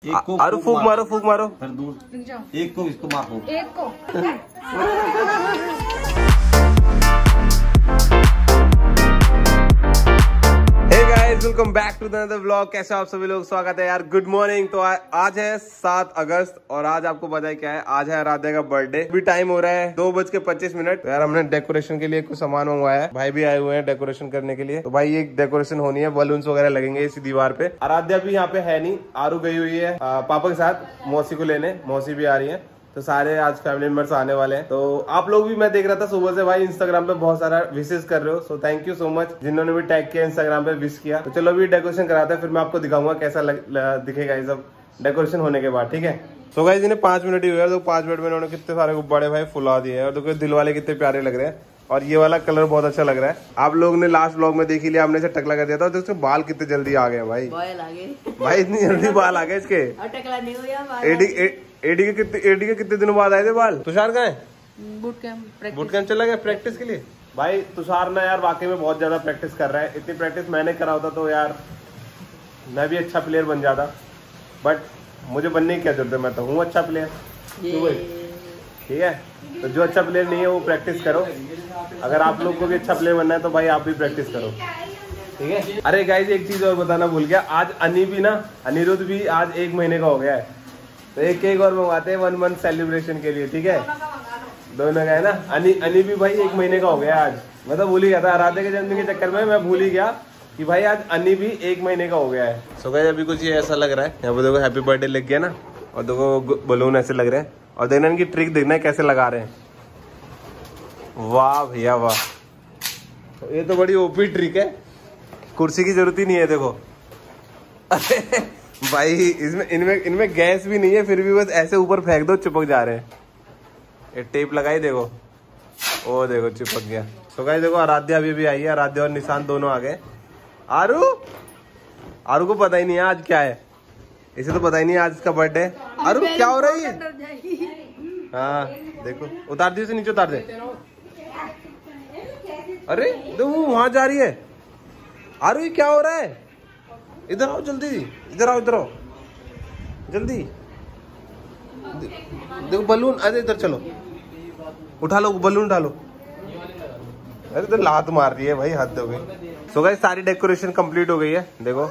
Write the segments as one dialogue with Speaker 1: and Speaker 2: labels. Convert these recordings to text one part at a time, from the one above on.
Speaker 1: आरू फूक मारो, फूक मारो।
Speaker 2: फिर दूर एक को इसको मारो,
Speaker 3: एक को।
Speaker 1: Welcome back to the vlog. कैसे आप सभी लोग, स्वागत है यार। Good morning. तो आज है 7 अगस्त और आज आपको पता है क्या है, आज है आराध्या का बर्थडे। अभी टाइम हो रहा है 2:25। तो यार हमने डेकोरेशन के लिए कुछ सामान मंगवाया है, भाई भी आए हुए हैं डेकोरेशन करने के लिए। तो भाई एक डेकोरेशन होनी है, बलून्स वगैरह लगेंगे इसी दीवार पे। आराध्या भी यहाँ पे है नहीं, आरू गई हुई है पापा के साथ मौसी को लेने, मौसी भी आ रही है। तो सारे आज फैमिली मेंबर्स आने वाले हैं। तो आप लोग भी, मैं देख रहा था सुबह से भाई इंस्टाग्राम पे बहुत सारा विशेष कर रहे हो, so thank you so much जिन्होंने भी टैग किया इंस्टाग्राम पे, विश किया। तो चलो अभी डेकोरेशन कराते हैं, फिर मैं आपको दिखाऊंगा कैसा दिखेगा ये सब डेकोरेशन होने के बाद, ठीक है। सो गाइस इन्हें 5 मिनट ही हुए, तो 5 मिनट में इन्होंने कितने सारे गुब्बारे भाई फुला दिए हैं। और देखो दिल वाले कितने प्यारे लग रहे हैं, और ये वाला कलर बहुत अच्छा लग रहा है। आप लोगों ने लास्ट ब्लॉग में देख ही लिया, हमने इसे टकला कर दिया था। तो इसके बाल कितने जल्दी आ गए भाई, भाई इतनी जल्दी बाल आ गए इसके। एडी के कितने दिनों बाद आए थे बाल। तुषार कहाँ है? बूट कैंप चला गया प्रैक्टिस के लिए। भाई तुषार ना यार वाकई में बहुत ज्यादा प्रैक्टिस कर रहा है। इतनी प्रैक्टिस मैंने करा होता तो यार मैं भी अच्छा प्लेयर बन जाता, बट मुझे बनने की क्या जरूरत है, मैं तो हूँ अच्छा प्लेयर। ठीक है, तो जो अच्छा प्लेयर नहीं है वो प्रैक्टिस करो। अगर आप लोग को भी अच्छा प्लेयर बनना है तो भाई आप भी प्रैक्टिस करो, ठीक है। अरे गाइस एक चीज और बताना भूल गया, आज अनिरुद्ध भी आज 1 महीने का हो गया है। तो एक केक और मंगवाते हैं 1 मंथ सेलिब्रेशन के लिए, ठीक है। दोनों का है ना। अनि भी भाई 1 महीने का हो गया आज। मैं तो भूल ही गया था, आराध्या के जन्मदिन के चक्कर में मैं भूल ही गया कि भाई आज अनि भी 1 महीने का हो गया है। सो गाइस अभी कुछ ये ऐसा लग रहा है, यहाँ पे देखो हैप्पी बर्थडे लिख गया ना, और देखो बलून ऐसे लग रहे हैं। और देखना इनकी ट्रिक देखना है कैसे लगा रहे हैं। वाह भैया वाह, तो ये तो बड़ी ओपी ट्रिक है, कुर्सी की जरूरत ही नहीं है। देखो भाई इनमें गैस भी नहीं है, फिर भी बस ऐसे ऊपर फेंक दो, चिपक जा रहे हैं। ये टेप लगाई देखो, ओ देखो चिपक गया। तो गाइस देखो आराध्या अभी भी आई है, आराध्या और निशांत दोनों आ गए। आरू को पता ही नहीं है आज क्या है, इसे तो पता ही नहीं है आज इसका बर्थडे। आरू क्या हो रही है? हाँ देखो, उतार दी उसे, नीचे उतार दे। अरे देखो वहां जा रही है। आरू ये क्या हो रहा है? इधर आओ जल्दी, इधर आओ जल्दी। देखो बलून, अरे इधर चलो, उठा लो बलून, उठा लो। अरे तो लात मार रही है भाई, हद हो गई। सो गाइस सारी डेकोरेशन कंप्लीट हो गई है। देखो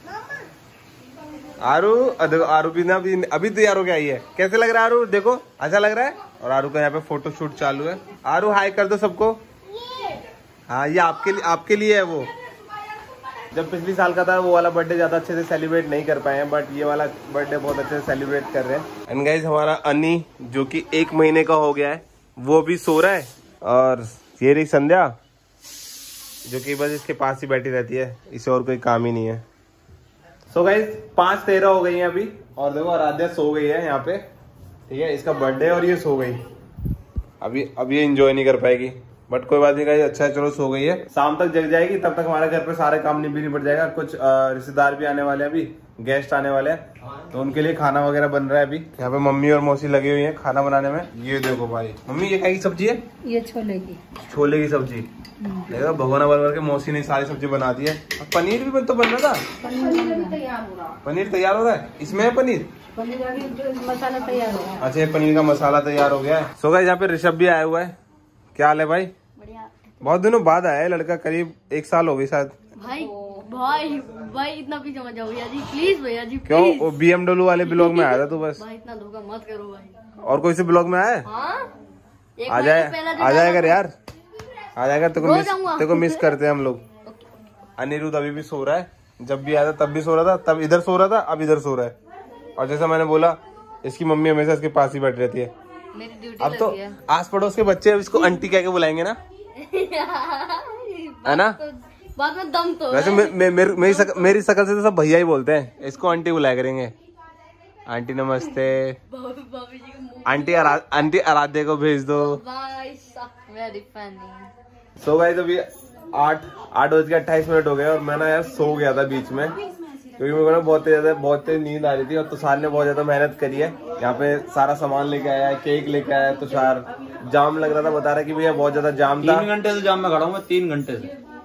Speaker 1: आरू भी ना अभी तैयार हो गया आई है। कैसे लग रहा है आरू? देखो अच्छा लग रहा है। और आरू का यहाँ पे फोटो शूट चालू है। आरू हाई कर दो सबको। हाँ ये आपके लिए है। वो जब पिछली साल का था वो वाला बर्थडे ज्यादा अच्छे से सेलिब्रेट नहीं कर पाए हैं, बट ये वाला बर्थडे बहुत अच्छे से सेलिब्रेट कर रहे हैं। एंड गाइस हमारा अनि जो कि 1 महीने का हो गया है, वो भी सो रहा है। और ये रही संध्या जो कि बस इसके पास ही बैठी रहती है, इसे और कोई काम ही नहीं है। सो गाइस 5:13 हो गई है अभी, और देखो आराध्या सो गई है यहाँ पे, ठीक है। इसका बर्थडे और ये सो गई। अभी ये एंजॉय नहीं कर पाएगी, बट कोई बात नहीं गाइस, अच्छा है चलो सो गई है। शाम तक जग जाएगी, तब तक हमारे घर पे सारे काम भी निपट जाएगा। कुछ रिश्तेदार भी आने वाले हैं, अभी गेस्ट आने वाले हैं, तो उनके लिए खाना वगैरह बन रहा है। अभी यहाँ पे मम्मी और मौसी लगी हुई है खाना बनाने में। ये देखो भाई, मम्मी ये क्या की सब्जी है? ये छोले की सब्जी। देखो भगोना भर के मौसी ने सारी सब्जी बना दी है। पनीर भी तो बन रहा था, पनीर तैयार हो रहा है। इसमें है पनीर
Speaker 3: मसाला तैयार हो गया।
Speaker 1: अच्छा पनीर का मसाला तैयार हो गया है। सो गाइस यहाँ पे ऋषभ भी आया हुआ है। क्या हाल है भाई? बढ़िया। बहुत दिनों बाद आया है लड़का, करीब 1 साल हो गई शायद। भाई इतना पीछे मत जाओ भैया जी, प्लीज भैया जी। क्यों? वो BMW वाले ब्लॉग में आया था तू, बस। भाई इतना धोखा मत करो भाई। और कोई से ब्लॉग में आया? आ जाएगा यार, आ जाएगा। तेरे को मिस करते हैं हम लोग। अनिरुद्ध अभी भी सो रहा है, जब भी आया था तब भी सो रहा था, तब इधर सो रहा था, अब इधर सो रहा है। और जैसा मैंने बोला, इसकी मम्मी हमेशा इसके पास ही बैठी रहती है। अब तो आस पड़ोस के बच्चे अब इसको आंटी कह के बुलाएंगे ना, है ना? बाद में दम तो वैसे मेरी शकल से तो सब भैया ही बोलते हैं, इसको आंटी बुलाया करेंगे। आंटी नमस्ते, आंटी आराध्या को भेज दो। सो गाइस अभी 8:28 हो गए, और मैं ना यार सो गया था बीच में, क्योंकि मेरे को ना बहुत तेज नींद आ रही थी। और तुषार ने बहुत ज्यादा मेहनत करी है, यहाँ पे सारा सामान लेके आया है, केक लेके आया है तुषार। जाम लग रहा था, बता रहा कि भैया बहुत ज्यादा जाम था।
Speaker 2: 3 घंटे से जाम में खड़ा हूँ मैं, 3 घंटे से।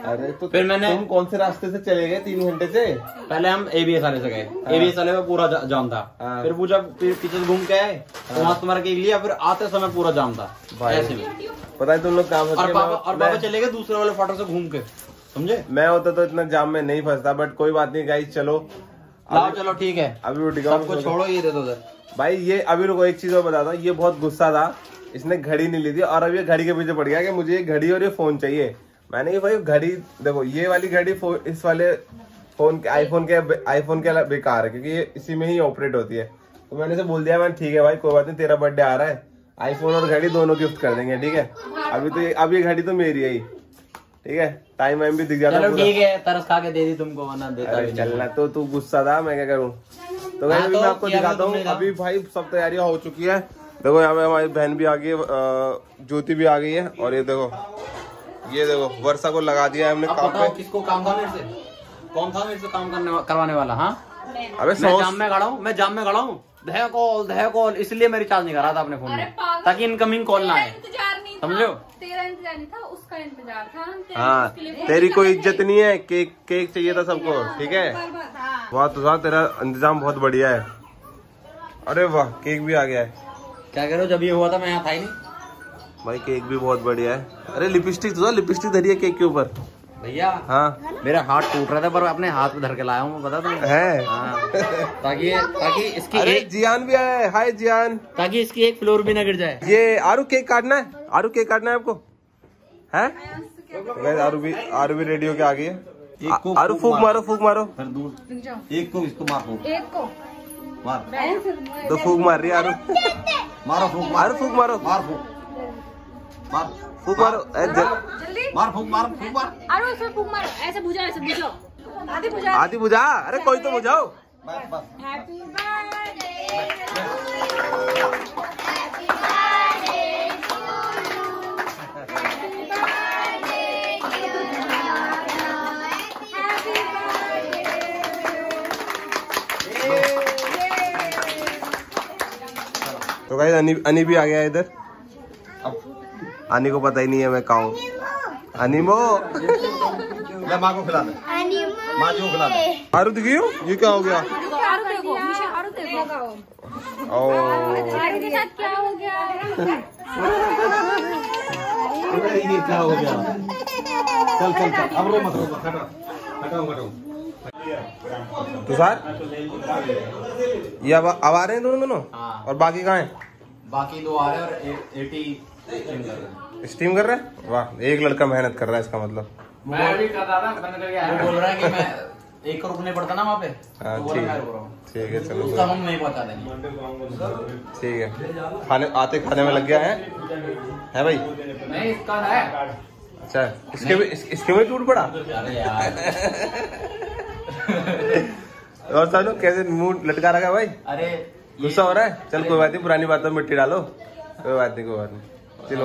Speaker 1: अरे तो
Speaker 2: फिर मैंने
Speaker 1: तुम कौन से रास्ते से चले गए 3 घंटे से?
Speaker 2: पहले हम ABS वाले से गए, ABS वाले में पूरा जाम था। फिर पूछा, फिर पीछे से घूम के आए तो वहाँ तुम्हारा केक लिया, फिर आते समय पूरा जाम था। ऐसे में
Speaker 1: पता है तुम लोग काम
Speaker 2: और पापा चले गए दूसरे वाले फाटक से घूम के, समझे?
Speaker 1: मैं होता तो इतना जाम में नहीं फंसता, बट कोई बात नहीं गाइस, चलो
Speaker 2: चलो ठीक है,
Speaker 1: अभी
Speaker 2: सबको छोड़ो, ये दे दो
Speaker 1: भाई। ये अभी रुको, एक चीज और बताता हूँ, ये बहुत गुस्सा था, इसने घड़ी नहीं ली थी और अब ये घड़ी के पीछे पड़ गया कि मुझे ये घड़ी और ये फोन चाहिए। मैंने कहा भाई घड़ी देखो, ये वाली घड़ी इस वाले फोन के आईफोन के बेकार है, क्योंकि ये इसी में ही ऑपरेट होती है। तो मैंने से बोल दिया, मैं ठीक है भाई कोई बात नहीं, तेरा बर्थडे आ रहा है, आईफोन और घड़ी दोनों गिफ्ट कर देंगे, ठीक है। अब ये घड़ी तो मेरी है ही, ठीक है। टाइम वाइम भी दिख जाता है,
Speaker 2: ठीक है, तरस खा के दे दी तुमको, वरना देता भी
Speaker 1: चलना। तो तू गुस्सा था, मैं क्या करूँ। तो भाई मैं आपको दिखाता हूँ, अभी भाई सब तैयारियां हो चुकी है। देखो यहाँ पे हमारी बहन भी आ गई है, ज्योति भी आ गई है, और ये देखो वर्षा को लगा दिया है हमने काम पे।
Speaker 2: किसको काम था मेरे से? कौन था मेरे से काम करवाने वाला? हाँ
Speaker 1: अबे
Speaker 2: मैं जाम में खड़ा हूँ, दह कॉल, इसलिए मैं रिचार्ज नहीं कर रहा था अपने फोन में, ताकि इनकमिंग कॉल ना आए, समझो?
Speaker 3: तेरा इंतजार नहीं था, उसका इंतजार था।
Speaker 1: हाँ, तेरी कोई इज्जत नहीं है, केक चाहिए था सबको, ठीक है। वाह तो वाह, तेरा इंतजाम बहुत बढ़िया है। अरे वाह, केक भी आ गया है।
Speaker 2: क्या करो, जब ये हुआ था मैं यहाँ था ही नहीं
Speaker 1: भाई, केक भी बहुत बढ़िया है। अरे लिपस्टिक धरी है केक के ऊपर
Speaker 2: भैया।
Speaker 1: हाँ,
Speaker 2: मेरा हाथ टूट रहा था, पर अपने हाथ में धर के लाया हूँ, पता तुम्हें?
Speaker 1: है
Speaker 2: हाँ। ताकि इसकी एक
Speaker 1: जियान भी आया है। हाय जियान,
Speaker 2: ताकि इसकी एक फ्लोर भी ना गिर जाए।
Speaker 1: ये आरू केक काटना है, आपको है? आरू भी रेडी होके आ गई है। आरू फूक मारो
Speaker 2: फिर दूर एक को इसको मारो,
Speaker 3: एक को
Speaker 2: मार
Speaker 1: तो फूक मार रही है आरू।
Speaker 2: मारो फूक,
Speaker 1: मारो फूक मारो,
Speaker 2: मार फूक, मार
Speaker 1: फूक मारो,
Speaker 3: जल्दी
Speaker 2: मार फूक, मार।
Speaker 3: अरे इसमें फूक मारो, ऐसे बुझाओ,
Speaker 1: आधी बुझा। अरे कोई तो बुझाओ।
Speaker 2: बस
Speaker 3: हैप्पी बर्थडे।
Speaker 1: तो गाइस अनी भी आ गया इधर। अनी को पता ही नहीं है मैं कहाँ हूँ। अनीमो,
Speaker 2: माँ को खिला दे, माँ जी को खिला दे।
Speaker 1: आरू दिखी हो, ये क्या हो गया?
Speaker 3: आरू देखो,
Speaker 1: ओ
Speaker 3: आरू के साथ क्या हो गया?
Speaker 2: ये क्या हो गया? चल अब रो मत, हटाओ।
Speaker 1: तुषार, ये अब आ रहे हैं दोनों?
Speaker 2: हाँ।
Speaker 1: और बाकी कहाँ हैं?
Speaker 2: बाकी 2 आ रहे हैं और 80
Speaker 1: स्टीम कर रहे हैं। वाह, एक लड़का मेहनत कर रहा है, इसका मतलब।
Speaker 2: मैं भी कर रहा था, बंद करके आया। वो बोल रहा है कि मैं एक को रुकने पड़ता ना वहाँ पे।
Speaker 1: हाँ,
Speaker 2: तो
Speaker 1: ठीक है चलो,
Speaker 2: उसका हम नहीं पहुँचा देंगे।
Speaker 1: ठीक है। खाने में लग गया है भाई?
Speaker 2: नहीं, इसका है।
Speaker 1: अच्छा, इसके में टूट पड़ा।
Speaker 2: अरे यार
Speaker 1: और सानू कैसे मुंह लटका रखा है भाई?
Speaker 2: अरे
Speaker 1: गुस्सा हो रहा है? चल कोई बात नहीं, पुरानी बातों में मिट्टी डालो। कोई बात नहीं चिल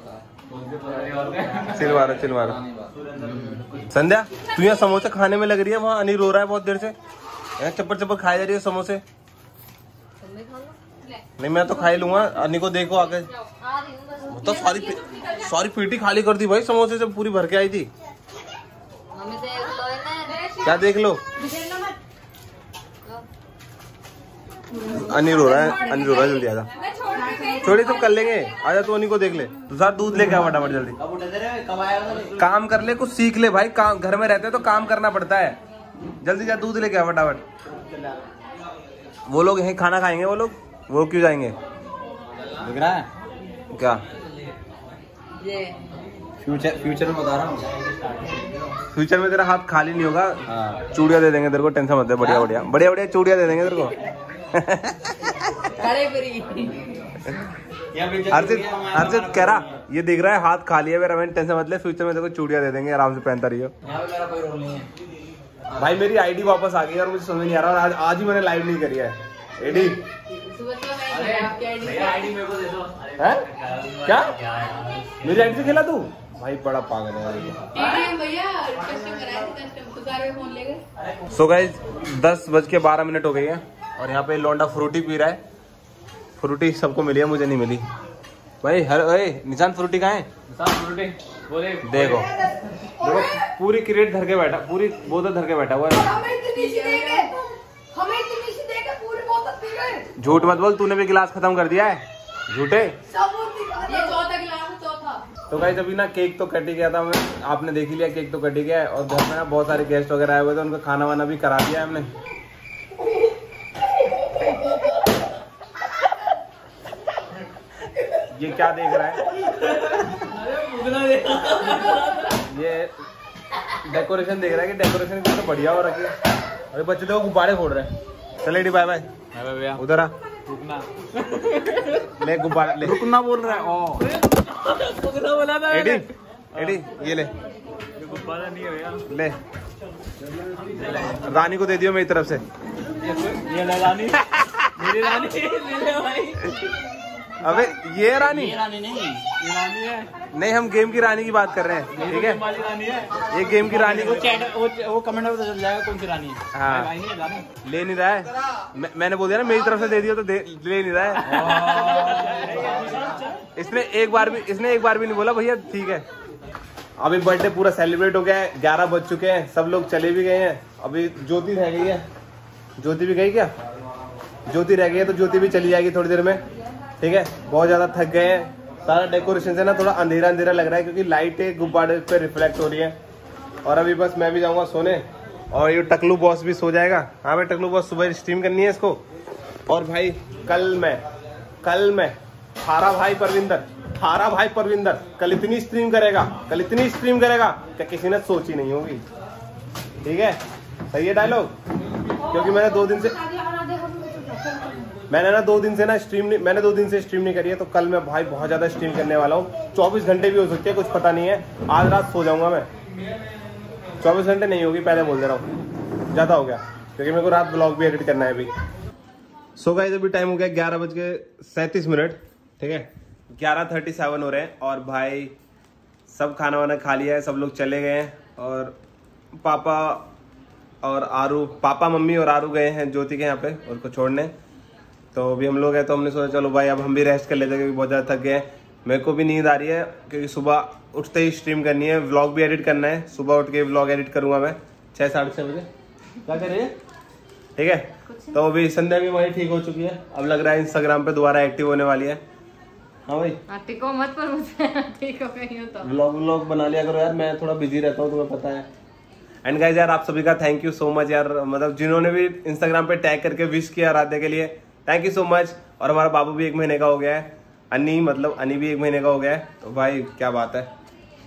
Speaker 1: मारो। संध्या, तू यहाँ समोसे खाने में लग रही है, वहाँ अनी रो रहा है बहुत देर से, चप्पड़ खाई जा रही है समोसे। नहीं, मैं तो खा ही लूंगा। अनी को देखो आके, तो सारी पेटी खाली कर दी भाई, समोसे से पूरी भर के आई थी। क्या देख लो? अनी रो रहा है, जल्दी आजा। छोड़ी सब कर लेंगे, आजा तू अनी को देख ले। तो साथ दूध लेके आ फटाफट जल्दी। काम कर ले, कुछ सीख ले भाई, काम घर में रहते हैं तो काम करना पड़ता है। जल्दी जा, दूध लेके आ फटाफट। वो लोग यहीं खाना खाएंगे, वो क्यों जाएंगे?
Speaker 2: दिख रहा है
Speaker 1: क्या?
Speaker 2: फ्यूचर में बता रहा हूँ,
Speaker 1: फ्यूचर में तेरा हाथ खाली नहीं होगा। चूड़िया दे देंगे तेरे को, टेंशन मत ले। बढ़िया चूड़िया दे देंगे तेरे को। अर्जित कह रहा, ये दिख रहा है हाथ खाली है मेरा, टेंशन मत ले, फ्यूचर में तेरे को चूड़िया दे देंगे, आराम से पहनता रहियो।
Speaker 2: मेरा कोई रोल नहीं है
Speaker 1: भाई। मेरी आईडी वापस आ गई और मुझे समझ नहीं आ रहा, और आज ही मैंने लाइव नहीं करी है एडी। है क्या? मेरी आईडी से खेला तू? भाई बड़ा पागल है। सो गाइस 10:12 हो गई है और यहाँ पे लौंडा फ्रूटी पी रहा है। फ्रूटी सबको मिली है, मुझे नहीं मिली, भाई हर निशान फ्रूटी कहाँ है?
Speaker 2: बोले
Speaker 1: देखो देखो पूरी क्रेट धर के बैठा, पूरी बोतल धर के बैठा हुआ है। झूठ मत बोल, तूने भी गिलास खत्म कर दिया है, झूठे। तो गाइस अभी ना केक तो कट ही गया था, हमें आपने देख ही लिया, केक तो कट ही गया है। और घर में ना बहुत सारे गेस्ट वगैरह आए हुए थे, उनका खाना वाना भी करा दिया है हमने। ये क्या देख रहा है? ये डेकोरेशन देख रहा है कि डेकोरेशन कितना बढ़िया हो रखी है। अरे बच्चे देखो गुब्बारे फोड़ रहे हैं। चल एडी बाय बाय, उधर आ, रुकना ले गुब्बारे ले, रुकना बोल रहा है। ओ बोला था एडी, एडी ये ले गुब्बारा, नहीं है भैया, ले रानी को दे दियो मेरी तरफ से। ये ले रानी, मेरी रानी ले भाई। अबे ये रानी नहीं, ये रानी है। नहीं, हम गेम की रानी की बात कर रहे हैं, ठीक है? रानी है ये, गेम की रानी को
Speaker 2: वो कमेंट में पता चल जाएगा कौन सी रानी है।
Speaker 1: हाँ ले नहीं रहा है, मैंने बोल दिया ना मेरी तरफ से दे दिया तो ले नहीं रहा है। इसने एक बार भी नहीं बोला भैया ठीक है। अभी बर्थडे पूरा सेलिब्रेट हो गया है, 11 बज चुके हैं, सब लोग चले भी गए हैं। अभी ज्योति रह गई है, ज्योति भी गई क्या? ज्योति रह गई है तो ज्योति भी चली जाएगी थोड़ी देर में, ठीक है? बहुत ज्यादा थक गए हैं, सारा डेकोरेशन से ना थोड़ा अंधेरा अंधेरा लग रहा है क्योंकि लाइटें गुब्बारे पे रिफ्लेक्ट हो रही है। और अभी बस मैं भी जाऊंगा सोने, और ये टकलू बॉस भी सो जाएगा। हाँ भाई टकलू बॉस सुबह स्ट्रीम करनी है इसको। और भाई कल मैं थारा भाई परविंदर कल इतनी स्ट्रीम करेगा क्या किसी ने सोची नहीं होगी, ठीक है? सही है डायलॉग? क्योंकि मैंने 2 दिन से स्ट्रीम नहीं करी है, तो कल मैं भाई बहुत ज्यादा स्ट्रीम करने वाला हूँ। 24 घंटे भी हो सकते हैं, कुछ पता नहीं है। आज रात सो जाऊंगा मैं, 24 घंटे नहीं होगी, पहले बोल दे रहा हूँ, ज्यादा हो गया क्योंकि मेरे को रात ब्लॉग भी एडिट करना है अभी। सो गाइस अभी टाइम हो गया 11:37, ठीक है? 11:37 हो रहे हैं। और भाई सब खाना वाना खा लिया है, सब लोग चले गए हैं। और पापा मम्मी और आरू गए हैं ज्योति के यहाँ पे उनको छोड़ने। तो अभी हम लोग हैं, तो हमने सोचा चलो भाई अब हम भी रेस्ट कर लेते हैं क्योंकि बहुत ज़्यादा थक गए हैं। मेरे को भी नींद आ रही है क्योंकि सुबह उठते ही स्ट्रीम करनी है, व्लॉग भी एडिट करना है। सुबह उठ के व्लॉग एडिट करूँगा मैं 6 साढ़े 6 बजे। क्या कर रही है? ठीक है, तो अभी संध्या भी हमारी ठीक हो चुकी है, अब लग रहा है इंस्टाग्राम पे दोबारा एक्टिव होने वाली है। हाँ भाई
Speaker 3: ठीक हो मत पर मुझे ठीक हो गई हो तो
Speaker 1: व्लॉग बना लिया करो यार, मैं थोड़ा बिजी रहता हूँ तुम्हें पता है। एंड गाइस यार आप सभी का थैंक यू सो मच यार, मतलब जिन्होंने भी इंस्टाग्राम पे टैग करके विश किया राधे के लिए, थैंक यू सो मच। और हमारा बाबू भी 1 महीने का हो गया है, अन्नी भी 1 महीने का हो गया है। तो भाई क्या बात है,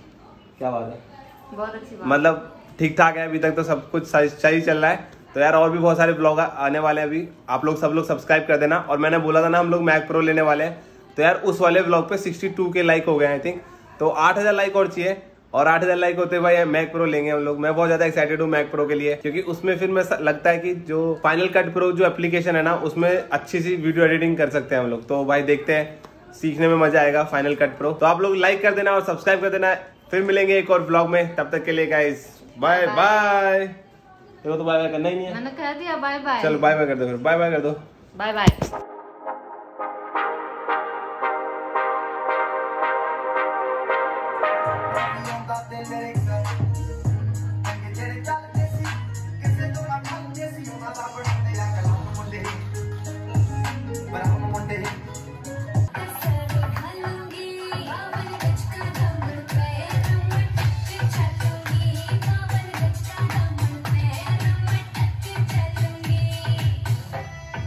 Speaker 3: बहुत अच्छी बात,
Speaker 1: मतलब ठीक ठाक है अभी तक तो सब कुछ सही चल रहा है। तो यार और भी बहुत सारे ब्लॉग आने वाले हैं अभी, आप लोग सब लोग सब्सक्राइब कर देना। और मैंने बोला था ना हम लोग मैक प्रो लेने वाले हैं, तो यार उस वाले ब्लॉग पे 62 के लाइक हो गए आई थिंक, तो 8000 लाइक और चाहिए। और 8000 लाइक होते भाई मैक प्रो लेंगे हम लोग। मैं बहुत ज्यादा एक्साइटेड हूँ मैक प्रो के लिए, क्योंकि उसमें फिर मैं लगता है कि जो फाइनल कट प्रो जो एप्लीकेशन है ना, उसमें अच्छी सी वीडियो एडिटिंग कर सकते हैं हम लोग। तो भाई देखते हैं, सीखने में मजा आएगा फाइनल कट प्रो। तो आप लोग लाइक कर देना और सब्सक्राइब कर देना। फिर मिलेंगे एक और ब्लॉग में, तब तक के लिए गाइस बाय बाय। तो बाय बाय करना ही नहीं है,
Speaker 3: मैंने कह दिया बाय बाय।
Speaker 1: चलो बाय बाय कर दो, फिर बाय बाय कर दो,
Speaker 3: बाय बाय।